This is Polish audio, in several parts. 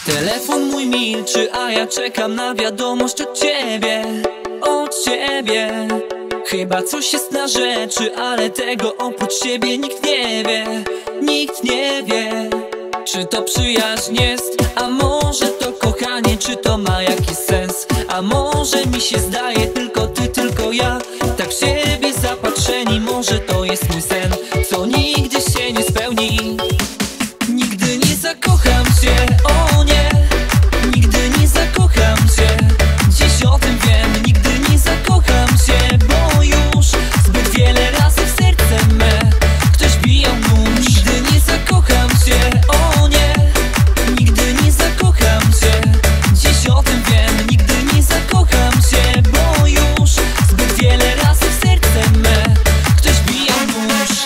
Telefon mój milczy, a ja czekam na wiadomość od ciebie, od ciebie. Chyba coś jest na rzeczy, ale tego oprócz ciebie nikt nie wie, nikt nie wie. Czy to przyjaźń jest, a może to kochanie, czy to ma jakiś sens? A może mi się zdaje, tylko ty, tylko ja, tak w siebie zapatrzeni. Może to jest mój sen, co nigdy się nie spełni. Nigdy nie zakocham się, o nie, nigdy nie zakocham się. Dziś o tym wiem, nigdy nie zakocham się, bo już zbyt wiele razy w serce me ktoś bijał nóż. Nigdy nie zakocham się, o nie, nigdy nie zakocham się. Dziś o tym wiem, nigdy nie zakocham się, bo już zbyt wiele razy w serce me ktoś bijał nóż.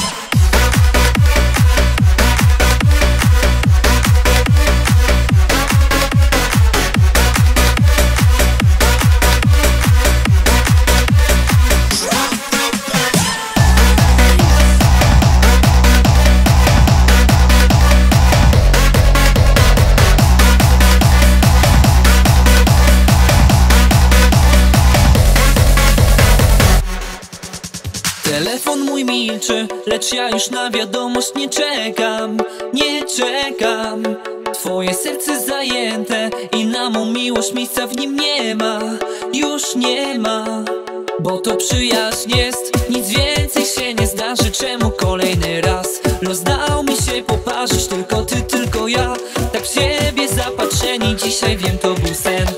Telefon mój milczy, lecz ja już na wiadomość nie czekam, nie czekam. Twoje serce zajęte i na mą miłość miejsca w nim nie ma, już nie ma. Bo to przyjaźń jest, nic więcej się nie zdarzy. Czemu kolejny raz los dał mi się poparzyć? Tylko ty, tylko ja, tak w siebie zapatrzeni. Dzisiaj wiem, to był sen,